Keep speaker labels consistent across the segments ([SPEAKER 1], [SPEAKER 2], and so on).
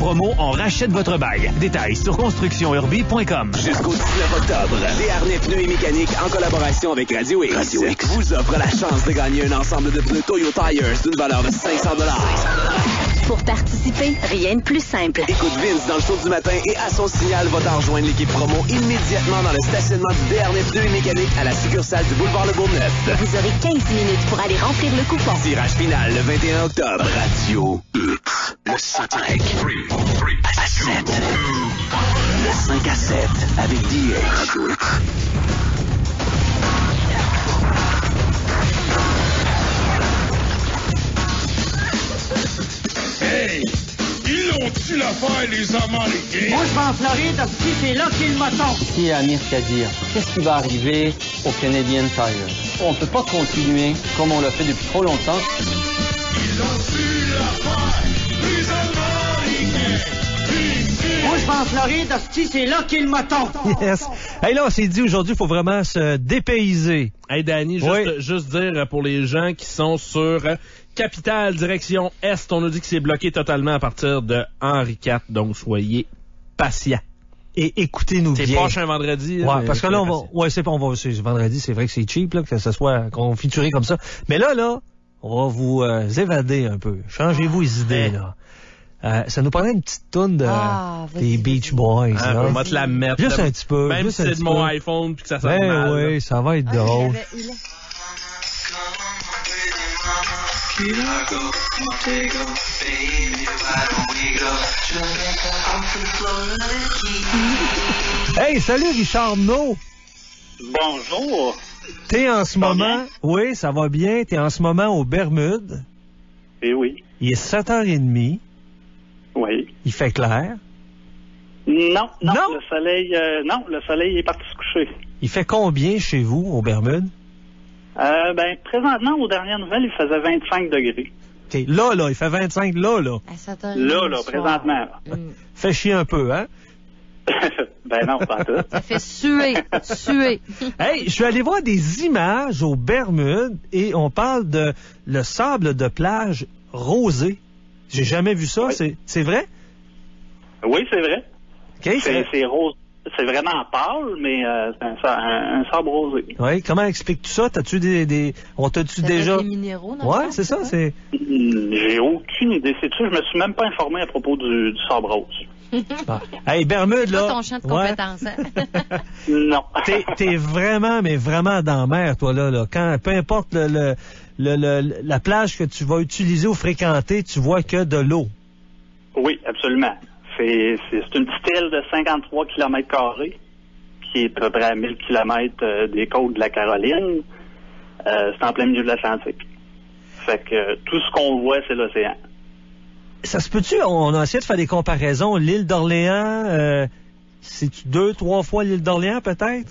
[SPEAKER 1] promo, on rachète votre bail. Détails sur constructionurbi.com.
[SPEAKER 2] Jusqu'au 19 octobre, Desharnais Pneus et Mécanique, en collaboration avec Radio X, vous offre la chance de gagner un ensemble de pneus Toyo Tires d'une valeur de 500 $.
[SPEAKER 3] Pour participer, rien de plus simple.
[SPEAKER 2] Écoute Vince dans le show du matin et à son signal, va t'en rejoindre l'équipe promo immédiatement dans le stationnement du Desharnais Pneus et Mécanique à la succursale du boulevard Le Bourgneuf.
[SPEAKER 3] Vous aurez 15 minutes pour aller remplir le coupon.
[SPEAKER 2] Tirage final le 21 octobre. Radio X. Le 5 à 7. Le 5 à 7 avec DH. Radio X.
[SPEAKER 4] Hey! Ils l'ont-tu l'affaire, les Américains?
[SPEAKER 5] Moi, je vais en Floride, si c'est là qu'il m'a tombé.
[SPEAKER 6] Ici Amir Kadir, qu'est-ce qui va arriver au Canadian Tire? On ne peut pas continuer comme on l'a fait depuis trop longtemps.
[SPEAKER 4] Ils l'ont-tu l'affaire, les Américains?
[SPEAKER 5] Moi, je vais en Floride, si c'est là qu'il m'a tombé.
[SPEAKER 7] Yes. Hey, là, on s'est dit aujourd'hui, il faut vraiment se dépayser.
[SPEAKER 8] Hey, Danny, juste dire pour les gens qui sont sur Capitale, direction Est, on nous dit que c'est bloqué totalement à partir de Henri IV, donc soyez patients.
[SPEAKER 7] Et écoutez-nous bien.
[SPEAKER 8] C'est prochain vendredi.
[SPEAKER 7] Ouais, parce que là, on va, c'est vendredi, c'est vrai que c'est cheap, là, que ça soit confituré comme ça. Mais là, on va vous évader un peu. Changez-vous les idées, là. Ça nous prendrait une petite toune des Beach Boys.
[SPEAKER 8] On va te la mettre.
[SPEAKER 7] Juste un petit peu.
[SPEAKER 8] Même si c'est de mon iPhone puis que ça sonne mal.
[SPEAKER 7] Oui, ça va être drôle. Hey, salut Richard No.
[SPEAKER 9] Bonjour.
[SPEAKER 7] T'es en ce moment... Oui, ça va bien. T'es en ce moment aux Bermudes.
[SPEAKER 9] Eh oui.
[SPEAKER 7] Il est 7h30.
[SPEAKER 9] Oui.
[SPEAKER 7] Il fait clair.
[SPEAKER 9] Non. Le soleil est parti se coucher.
[SPEAKER 7] Il fait combien chez vous, aux Bermudes?
[SPEAKER 9] Présentement, aux dernières nouvelles, il faisait 25 degrés.
[SPEAKER 7] Okay. Là, il fait 25, là.
[SPEAKER 9] Là, présentement.
[SPEAKER 7] Fait chier un peu, hein?
[SPEAKER 9] Non, pas tout.
[SPEAKER 10] Ça fait suer.
[SPEAKER 7] Hey, je suis allé voir des images aux Bermudes et on parle de le sable de plage rosé. J'ai jamais vu ça, oui. C'est vrai?
[SPEAKER 9] Oui, c'est vrai.
[SPEAKER 7] Okay,
[SPEAKER 9] c'est rose. C'est vraiment pâle, mais c'est un sable rosé.
[SPEAKER 7] Oui, comment expliques-tu ça? On t'a-tu déjà...
[SPEAKER 10] Les minéraux,
[SPEAKER 7] oui, c'est ça, c'est...
[SPEAKER 9] J'ai aucune idée. C'est sûr, je me suis même pas informé à propos du sable rose.
[SPEAKER 7] Bon. Hey, Bermude, là...
[SPEAKER 10] C'est pas ton champ de compétences, hein?
[SPEAKER 9] Non.
[SPEAKER 7] T'es vraiment, mais vraiment dans la mer, toi, là. Quand, peu importe la plage que tu vas utiliser ou fréquenter, tu vois que de l'eau.
[SPEAKER 9] Oui, absolument. C'est une petite île de 53 km², qui est à peu près à 1000 km des côtes de la Caroline. C'est en plein milieu de l'Atlantique. Fait que tout ce qu'on voit, c'est l'océan.
[SPEAKER 7] Ça se peut-tu? On a essayé de faire des comparaisons. L'île d'Orléans, c'est-tu 2-3 fois l'île d'Orléans, peut-être?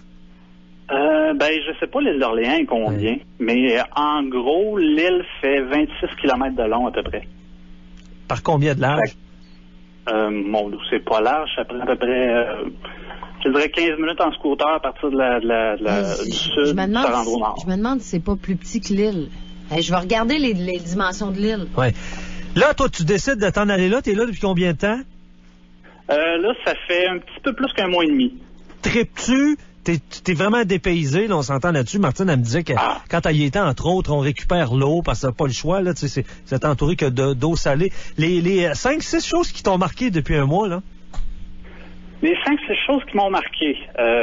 [SPEAKER 9] Je sais pas l'île d'Orléans est combien, mais en gros, l'île fait 26 km de long à peu près.
[SPEAKER 7] Par combien de large?
[SPEAKER 9] C'est pas large, ça prend à peu près, je dirais 15 minutes en scooter à partir du sud, du Toronto Nord.
[SPEAKER 10] Je me demande si c'est pas plus petit que l'île. Je vais regarder les dimensions de l'île.
[SPEAKER 7] Ouais. Là, toi, tu décides de t'en aller là. T'es là depuis combien de temps?
[SPEAKER 9] Là, ça fait un petit peu plus qu'un mois et demi.
[SPEAKER 7] Tripes-tu? T'es vraiment dépaysé, là, on s'entend là-dessus. Martine, elle me disait que quand elle y était, entre autres, on récupère l'eau parce que t'as pas le choix, là, tu sais, c'est entouré que d'eau salée. Les 5-6 choses qui t'ont marqué depuis un mois, là?
[SPEAKER 9] Les 5-6 choses qui m'ont marqué.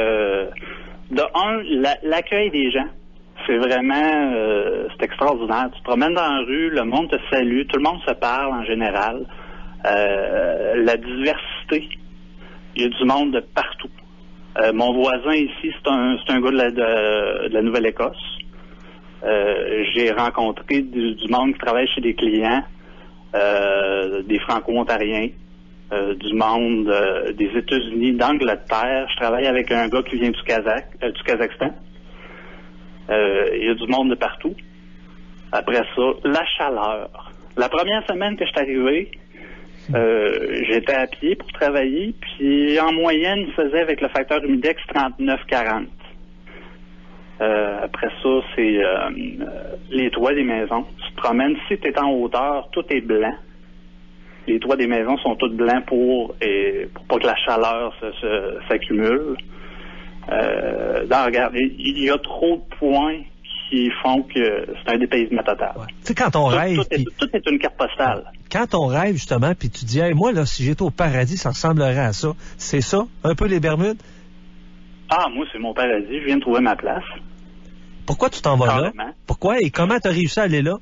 [SPEAKER 9] L'accueil des gens. C'est vraiment, c'est extraordinaire. Tu te promènes dans la rue, le monde te salue, tout le monde se parle en général. La diversité. Il y a du monde de partout. Mon voisin ici, c'est un gars de la Nouvelle-Écosse. J'ai rencontré du monde qui travaille chez des clients, des Franco-Ontariens, du monde des États-Unis, d'Angleterre. Je travaille avec un gars qui vient du Kazakhstan. Il y a du monde de partout. Après ça, la chaleur. La première semaine que je suis arrivé, j'étais à pied pour travailler, puis en moyenne, il faisait avec le facteur humidex 39-40. Après ça, c'est les toits des maisons. Tu te promènes, si tu es en hauteur, tout est blanc. Les toits des maisons sont tous blancs pour pas que la chaleur s'accumule. Regarde, il y a trop de points qui font que c'est un dépaysement total.
[SPEAKER 7] Ouais. Tu sais, quand on rêve...
[SPEAKER 9] Tout est une carte postale.
[SPEAKER 7] Quand on rêve, justement, puis tu dis, hey, moi, là, si j'étais au paradis, ça ressemblerait à ça. C'est ça, un peu les Bermudes?
[SPEAKER 9] Ah, moi, c'est mon paradis. Je viens de trouver ma place.
[SPEAKER 7] Pourquoi tu t'en vas là? Pourquoi et comment tu as réussi à aller là?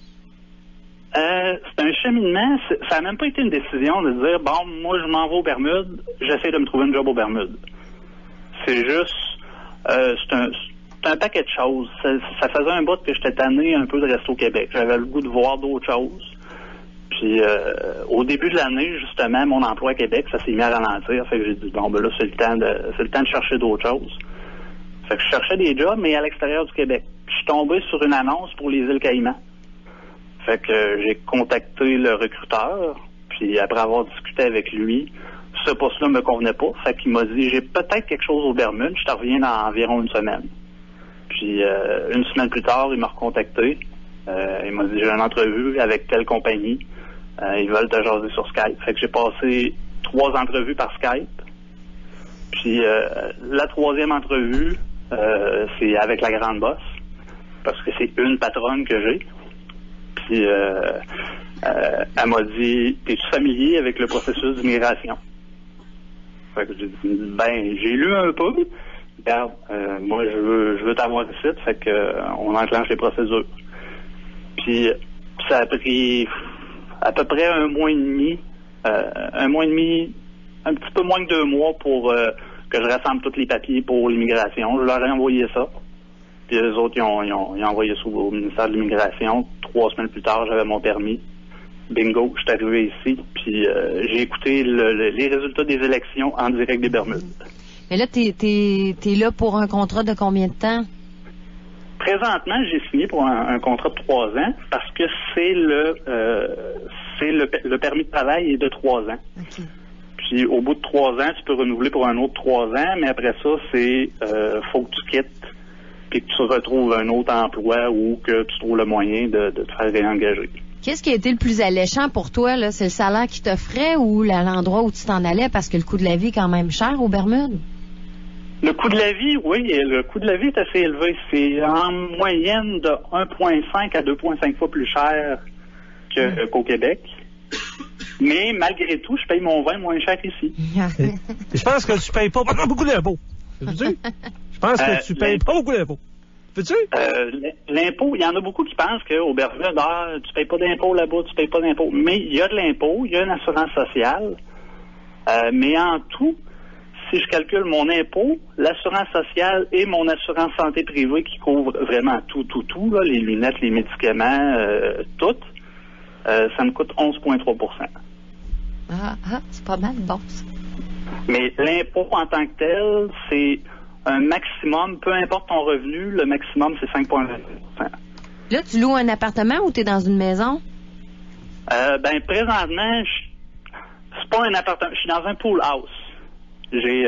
[SPEAKER 9] C'est un cheminement. Ça n'a même pas été une décision de dire, bon, moi, je m'en vais aux Bermudes, j'essaie de me trouver une job aux Bermudes. C'est juste... c'est un paquet de choses. Ça faisait un bout que j'étais tanné un peu de rester au Québec. J'avais le goût de voir d'autres choses. Puis, au début de l'année, justement, mon emploi à Québec, ça s'est mis à ralentir. Fait que j'ai dit, bon, ben là, c'est le temps de chercher d'autres choses. Fait que je cherchais des jobs, mais à l'extérieur du Québec. Je suis tombé sur une annonce pour les îles Caïmans. Fait que j'ai contacté le recruteur, puis après avoir discuté avec lui, ce poste-là me convenait pas. Fait qu'il m'a dit, j'ai peut-être quelque chose aux Bermudes, je te reviens dans environ une semaine. Puis une semaine plus tard, il m'a recontacté. Il m'a dit, j'ai une entrevue avec telle compagnie. Ils veulent te jaser sur Skype. Fait que j'ai passé 3 entrevues par Skype. Puis la 3e entrevue, c'est avec la grande boss, parce que c'est une patronne que j'ai. Puis elle m'a dit, es-tu familier avec le processus d'immigration? Fait que j'ai dit, ben, j'ai lu un peu. Regarde, moi, je veux t'avoir ici, fait que on enclenche les procédures. Puis ça a pris à peu près 1 mois et demi, un petit peu moins que 2 mois pour que je rassemble tous les papiers pour l'immigration. Je leur ai envoyé ça. Puis eux autres, ils ont envoyé ça au ministère de l'Immigration. 3 semaines plus tard, j'avais mon permis. Bingo, je suis arrivé ici. Puis j'ai écouté les résultats des élections en direct des Bermudes.
[SPEAKER 10] Mais là, t'es là pour un contrat de combien de temps?
[SPEAKER 9] Présentement, j'ai signé pour un contrat de 3 ans parce que c'est le permis de travail est de 3 ans.
[SPEAKER 10] Okay.
[SPEAKER 9] Puis au bout de 3 ans, tu peux renouveler pour un autre 3 ans, mais après ça, c'est faut que tu quittes puis que tu retrouves un autre emploi ou que tu trouves le moyen de te faire réengager.
[SPEAKER 10] Qu'est-ce qui a été le plus alléchant pour toi, là? C'est le salaire qui t'offrait ou l'endroit où tu t'en allais parce que le coût de la vie est quand même cher aux Bermudes?
[SPEAKER 9] Le coût de la vie, oui, le coût de la vie est assez élevé. C'est en moyenne de 1,5 à 2,5 fois plus cher qu'au Québec. Mais malgré tout, je paye mon vin moins cher ici.
[SPEAKER 7] Je pense que tu payes pas beaucoup d'impôts. Veux-tu? Je pense que tu payes pas beaucoup d'impôts. Veux-tu?
[SPEAKER 9] L'impôt, il y en a beaucoup qui pensent qu'au Bermude, tu payes pas d'impôts là-bas, tu payes pas d'impôts. Mais il y a de l'impôt, il y a une assurance sociale. Mais en tout, si je calcule mon impôt, l'assurance sociale et mon assurance santé privée qui couvre vraiment tout, là, les lunettes, les médicaments, tout, ça me coûte 11,3 %.
[SPEAKER 10] C'est pas mal bon, ça.
[SPEAKER 9] Mais l'impôt en tant que tel, c'est un maximum, peu importe ton revenu, le maximum, c'est 5,20 %.
[SPEAKER 10] Là, tu loues un appartement ou tu es dans une maison?
[SPEAKER 9] Ben, présentement, c'est pas un appartement, je suis dans un pool house. J'ai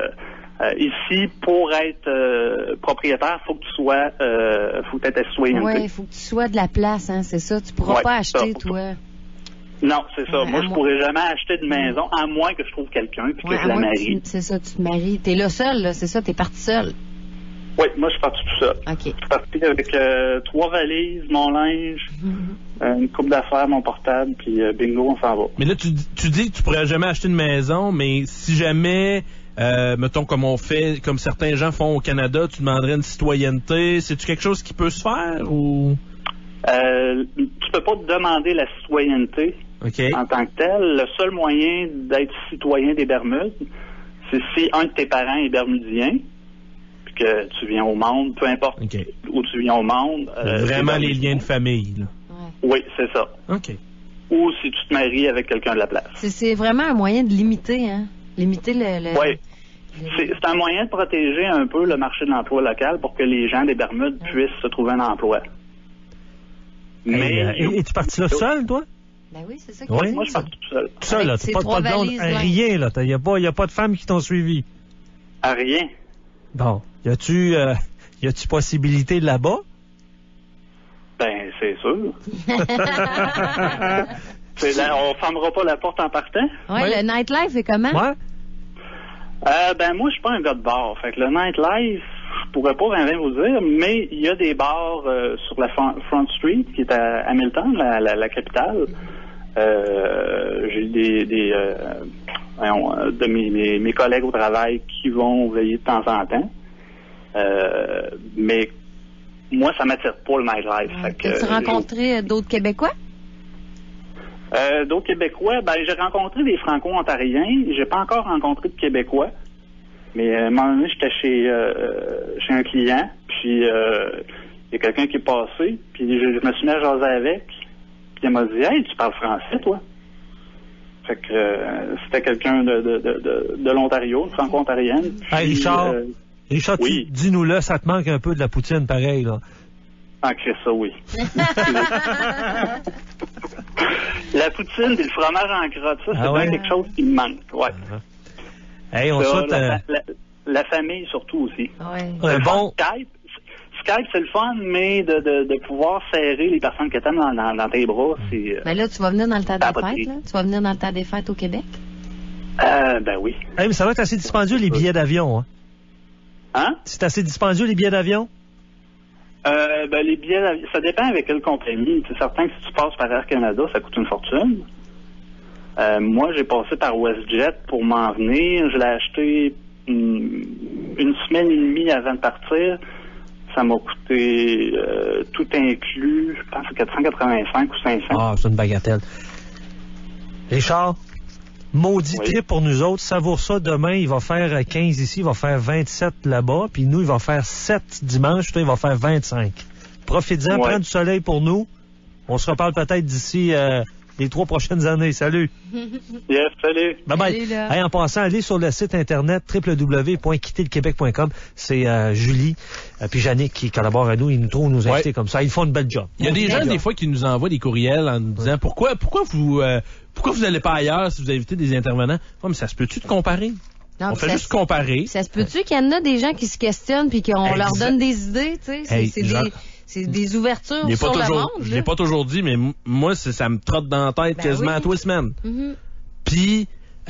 [SPEAKER 9] ici, pour être propriétaire, faut que tu sois faut que tu aies citoyenneté.
[SPEAKER 10] Oui, il faut que tu sois de la place, hein, c'est ça. Tu pourras pas acheter, toi.
[SPEAKER 9] Non, c'est ça. Moi, je pourrais jamais acheter de maison, à moins que je trouve quelqu'un puis que je la marie.
[SPEAKER 10] C'est ça, tu te maries. T'es là seul, là, c'est ça, t'es parti seul.
[SPEAKER 9] Oui, moi, je suis parti tout seul.
[SPEAKER 10] OK.
[SPEAKER 9] Je suis parti avec 3 valises, mon linge, une coupe d'affaires, mon portable, puis bingo, on s'en va.
[SPEAKER 8] Mais là, tu dis que tu pourrais jamais acheter une maison, mais si jamais, mettons, comme on fait, comme certains gens font au Canada, tu demanderais une citoyenneté, c'est-tu quelque chose qui peut se faire ou...
[SPEAKER 9] Tu peux pas te demander la citoyenneté en tant que tel. Le seul moyen d'être citoyen des Bermudes, c'est si un de tes parents est bermudien, puis que tu viens au monde, peu importe où tu viens au monde.
[SPEAKER 8] Vraiment les liens de famille, là.
[SPEAKER 9] Oui, c'est ça.
[SPEAKER 8] OK.
[SPEAKER 9] Ou si tu te maries avec quelqu'un de la place.
[SPEAKER 10] C'est vraiment un moyen de limiter, hein? Limiter le...
[SPEAKER 9] Oui. C'est un moyen de protéger un peu le marché de l'emploi local pour que les gens des Bermudes puissent se trouver un emploi.
[SPEAKER 7] Mais es-tu parti là seul, toi?
[SPEAKER 10] Ben oui, c'est ça.
[SPEAKER 9] Oui, moi, je suis parti tout seul.
[SPEAKER 7] Tout seul, là. T'as pas de blonde, rien, là. Il y a pas de femmes qui t'ont suivi.
[SPEAKER 9] À rien.
[SPEAKER 7] Bon. Y a-tu possibilité là-bas?
[SPEAKER 9] Ben, c'est sûr. On fermera pas la porte en partant?
[SPEAKER 10] Ouais, le nightlife est comment?
[SPEAKER 7] Ouais.
[SPEAKER 9] Moi, je suis pas un gars de bar. Fait que le nightlife, je pourrais pas rien vous dire, mais il y a des bars sur la Front Street, qui est à Hamilton, la capitale. J'ai de mes collègues au travail qui vont veiller de temps en temps. Mais moi, ça m'attire pas le nightlife.
[SPEAKER 10] As-tu rencontré d'autres Québécois?
[SPEAKER 9] D'autres Québécois, j'ai rencontré des Franco-Ontariens. J'ai pas encore rencontré de Québécois. Mais à un moment donné, j'étais chez un client, puis il y a quelqu'un qui est passé, puis je me suis mis à jaser avec, puis il m'a dit « Hey, tu parles français, toi? » Fait que c'était quelqu'un de l'Ontario, une Franco-Ontarienne.
[SPEAKER 7] Hey, Richard,
[SPEAKER 9] oui.
[SPEAKER 7] Dis-nous-le, ça te manque un peu de la poutine, pareil, là.
[SPEAKER 9] Ah, crée ça, oui. La poutine et le fromage en crotte, ça, c'est bien quelque chose qui me manque, ouais.
[SPEAKER 7] Hey, on souhaite...
[SPEAKER 9] La famille, surtout, aussi.
[SPEAKER 10] Ouais.
[SPEAKER 9] Skype, c'est le fun, mais de pouvoir serrer les personnes que t'aimes dans tes bras, c'est...
[SPEAKER 10] Mais là, tu vas venir dans le temps des fêtes, là? Tu vas venir dans le temps des fêtes au Québec?
[SPEAKER 9] Ben oui.
[SPEAKER 7] Hey, mais ça va être assez dispendieux, les billets d'avion, hein?
[SPEAKER 9] Hein?
[SPEAKER 7] C'est assez dispendieux, les billets d'avion?
[SPEAKER 9] Les billets d'avion, ça dépend avec quelle compagnie. C'est certain que si tu passes par Air Canada, ça coûte une fortune. Moi, j'ai passé par WestJet pour m'en venir. Je l'ai acheté une semaine et demie avant de partir. Ça m'a coûté tout inclus, je pense, 485 ou 500.
[SPEAKER 7] Ah, c'est une bagatelle. Richard, maudit trip pour nous autres. Savoure ça. Demain, il va faire 15 ici, il va faire 27 là-bas. Puis nous, il va faire 7 dimanche. Toi, il va faire 25. Profite-en, prends du soleil pour nous. On se reparle peut-être d'ici les 3 prochaines années. Salut.
[SPEAKER 9] Yes, salut.
[SPEAKER 7] Bye-bye. Hey, en passant, allez sur le site internet www.quitterlequebec.com. C'est Julie puis Jannick qui collaborent à nous. Ils nous trouvent nous inviter comme ça. Ils font une belle job.
[SPEAKER 8] Il y a des gens, des fois, qui nous envoient des courriels en nous disant pourquoi vous n'allez pas ailleurs si vous invitez des intervenants? Oh, mais ça se peut-tu de comparer?
[SPEAKER 10] Non,
[SPEAKER 8] on fait juste comparer.
[SPEAKER 10] Ça se peut-tu qu'il y en a des gens qui se questionnent puis qu'on leur donne des idées, tu sais? C'est des ouvertures sur le monde.
[SPEAKER 8] Je l'ai pas toujours dit, mais moi, ça me trotte dans la tête quasiment à tous les semaines. Puis,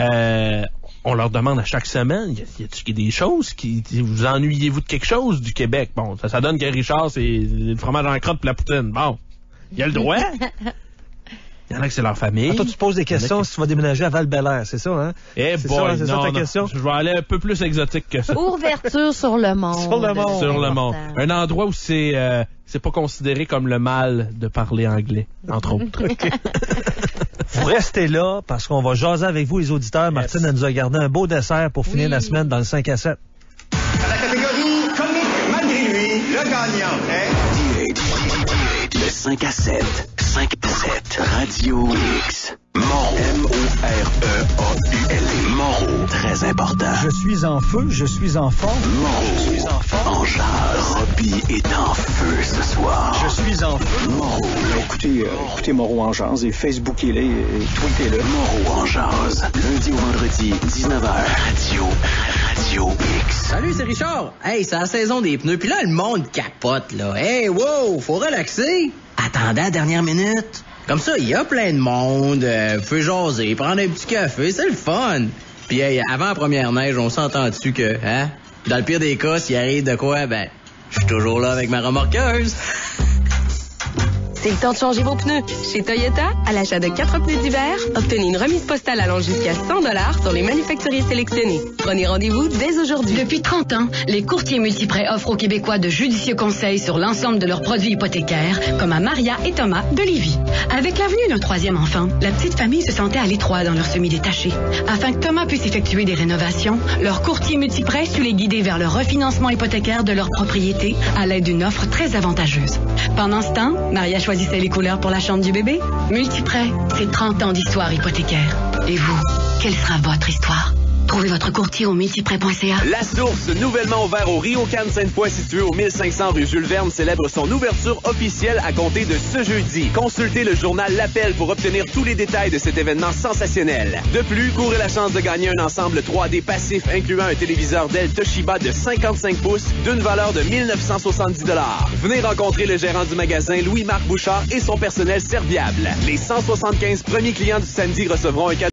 [SPEAKER 8] on leur demande à chaque semaine, y a-t-il des choses vous ennuyez-vous de quelque chose du Québec? Bon, ça donne que Richard, c'est le fromage en crotte et la poutine. Bon, il y a le droit. Il y en a que c'est leur famille.
[SPEAKER 7] Toi, tu te poses des questions si tu vas déménager à Val-Bélair, c'est ça, hein?
[SPEAKER 8] Eh boy,
[SPEAKER 7] c'est ça ta question?
[SPEAKER 8] Je vais aller un peu plus exotique que ça.
[SPEAKER 10] Ouverture sur le monde.
[SPEAKER 8] Sur le monde. Un endroit où c'est pas considéré comme le mal de parler anglais, entre autres.
[SPEAKER 7] Vous restez là parce qu'on va jaser avec vous, les auditeurs. Martine, elle nous a gardé un beau dessert pour finir la semaine dans le 5 à 7.
[SPEAKER 11] À la catégorie comique malgré lui, le gagnant est...
[SPEAKER 2] Le 5 à 7. 5 à 7. Radio X. Moreau. M-O-R-E-A-U-L-E. Moreau. Très important.
[SPEAKER 12] Je suis en feu, je suis en forme.
[SPEAKER 2] Moreau.
[SPEAKER 12] Je suis en forme.
[SPEAKER 2] En jazz. Robbie est en feu ce soir.
[SPEAKER 12] Je suis en feu.
[SPEAKER 2] Moreau.
[SPEAKER 12] Écoutez Moreau en jazz et Facebookez-le et tweetez-le.
[SPEAKER 2] Moreau en jazz. Lundi au vendredi, 19h. Radio X.
[SPEAKER 13] Salut, c'est Richard. Hey, c'est la saison des pneus. Puis là, le monde capote, là. Hey, wow, faut relaxer. Attendez à la dernière minute. Comme ça, il y a plein de monde. Faut jaser, prendre un petit café, c'est le fun. Puis hey, avant la première neige, on s'entend dessus que, hein, dans le pire des cas, s'il arrive de quoi, ben, je suis toujours là avec ma remorqueuse.
[SPEAKER 14] C'est le temps de changer vos pneus. Chez Toyota, à l'achat de 4 pneus d'hiver, obtenez une remise postale allant jusqu'à 100$ sur les manufacturiers sélectionnés. Prenez rendez-vous dès aujourd'hui.
[SPEAKER 15] Depuis 30 ans, les courtiers multiprêts offrent aux Québécois de judicieux conseils sur l'ensemble de leurs produits hypothécaires, comme à Maria et Thomas de Lévis. Avec l'avenue d'un 3e enfant, la petite famille se sentait à l'étroit dans leur semi-détaché. Afin que Thomas puisse effectuer des rénovations, leur courtier multiprêt sut les guider vers le refinancement hypothécaire de leur propriété à l'aide d'une offre très avantageuse. Pendant ce temps, Maria choisissait les couleurs pour la chambre du bébé. Multiprêt, c'est 30 ans d'histoire hypothécaire. Et vous, quelle sera votre histoire? Trouvez votre courtier au multiprêt.ca.
[SPEAKER 16] La Source, nouvellement ouvert au Rio Cannes Sainte-Foy, situé au 1500 rue Jules Verne, célèbre son ouverture officielle à compter de ce jeudi. Consultez le journal L'Appel pour obtenir tous les détails de cet événement sensationnel. De plus, courez la chance de gagner un ensemble 3D passif incluant un téléviseur Dell Toshiba de 55 pouces d'une valeur de 1970 $. Venez rencontrer le gérant du magasin, Louis-Marc Bouchard, et son personnel serviable. Les 175 premiers clients du samedi recevront un cadeau